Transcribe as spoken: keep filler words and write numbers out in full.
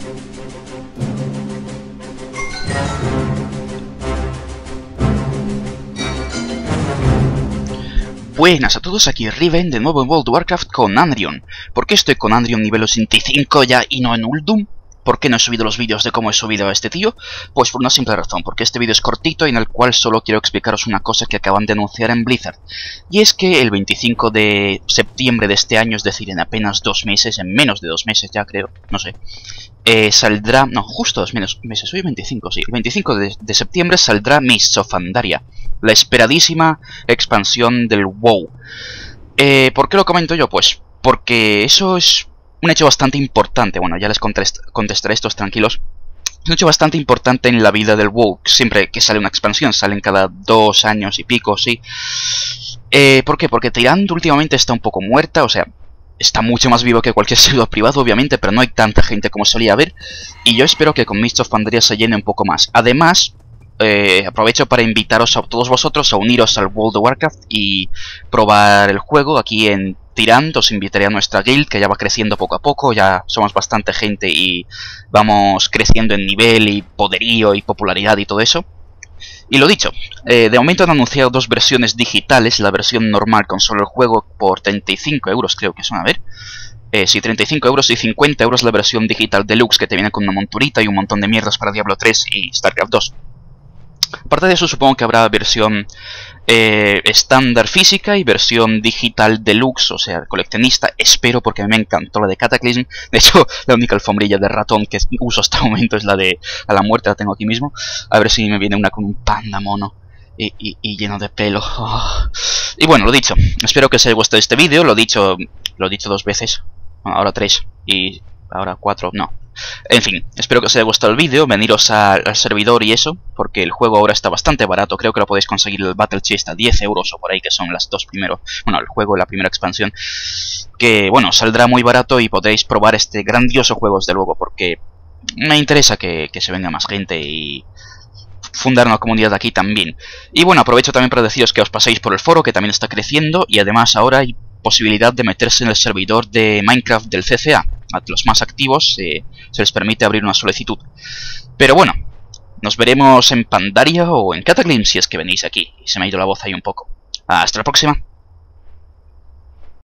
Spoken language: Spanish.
Buenas a todos, aquí Riven de nuevo en World of Warcraft con Andrion. ¿Por qué estoy con Andrion nivel ochenta y cinco ya y no en Uldum? ¿Por qué no he subido los vídeos de cómo he subido a este tío? Pues por una simple razón, porque este vídeo es cortito y en el cual solo quiero explicaros una cosa que acaban de anunciar en Blizzard. Y es que el veinticinco de septiembre de este año, es decir, en apenas dos meses, en menos de dos meses ya creo, no sé, eh, saldrá, no, justo dos menos, meses, hoy veinticinco, sí, el veinticinco de, de septiembre saldrá Mists of Pandaria, la esperadísima expansión del WoW. Eh, ¿Por qué lo comento yo? Pues porque eso es un hecho bastante importante. Bueno, ya les contest contestaré estos tranquilos. Es un hecho bastante importante en la vida del WoW. Siempre que sale una expansión, salen cada dos años y pico, sí. Eh, ¿Por qué? Porque Tyrant últimamente está un poco muerta, o sea, está mucho más vivo que cualquier servidor privado, obviamente, pero no hay tanta gente como solía haber. Y yo espero que con Mists of Pandaria se llene un poco más. Además, eh, aprovecho para invitaros a todos vosotros a uniros al World of Warcraft y probar el juego aquí en Tyrant. Os invitaré a nuestra guild, que ya va creciendo poco a poco, ya somos bastante gente y vamos creciendo en nivel y poderío y popularidad y todo eso. Y lo dicho, eh, de momento han anunciado dos versiones digitales, la versión normal con solo el juego por treinta y cinco euros creo que son, a ver. Eh, sí, treinta y cinco euros y cincuenta euros la versión digital deluxe, que te viene con una monturita y un montón de mierdas para Diablo tres y StarCraft dos. Aparte de eso, supongo que habrá versión eh, estándar física y versión digital deluxe, o sea, coleccionista. Espero, porque a mí me encantó la de Cataclysm. De hecho, la única alfombrilla de ratón que uso hasta el momento es la de A la Muerte, la tengo aquí mismo. A ver si me viene una con un panda mono y, y, y lleno de pelo. Oh. Y bueno, lo dicho, espero que os haya gustado este vídeo. Lo dicho, lo he dicho dos veces, bueno, ahora tres y ahora cuatro, no. En fin, espero que os haya gustado el vídeo, veniros al, al servidor y eso, porque el juego ahora está bastante barato. Creo que lo podéis conseguir el Battle Chest a diez euros o por ahí, que son las dos primeros, bueno, el juego, la primera expansión, que bueno, saldrá muy barato y podréis probar este grandioso juego desde luego, porque me interesa que, que se venga más gente y fundar una comunidad aquí también. Y bueno, aprovecho también para deciros que os paséis por el foro, que también está creciendo, y además ahora hay posibilidad de meterse en el servidor de Minecraft del C C A. A los más activos eh, se les permite abrir una solicitud. Pero bueno, nos veremos en Pandaria o en Cataclysm si es que venís aquí. Y se me ha ido la voz ahí un poco. Hasta la próxima.